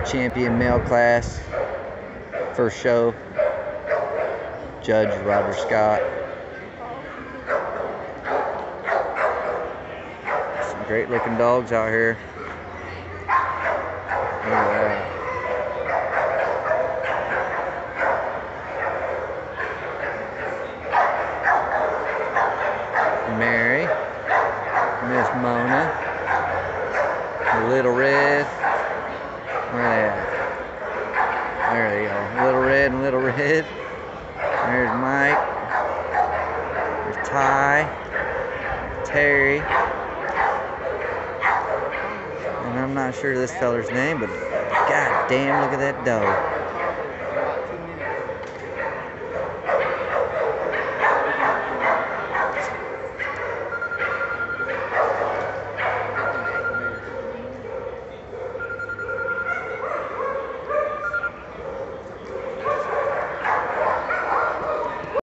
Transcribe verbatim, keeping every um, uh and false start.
State champion male class. First show. Judge Roger Scott. Some great looking dogs out here. Look at that. Mary, Miss Mona, the Little Red. Where are they at? There they go. Little Red and Little Red. There's Mike. There's Ty. Terry. And I'm not sure this feller's name, but god damn, look at that dog.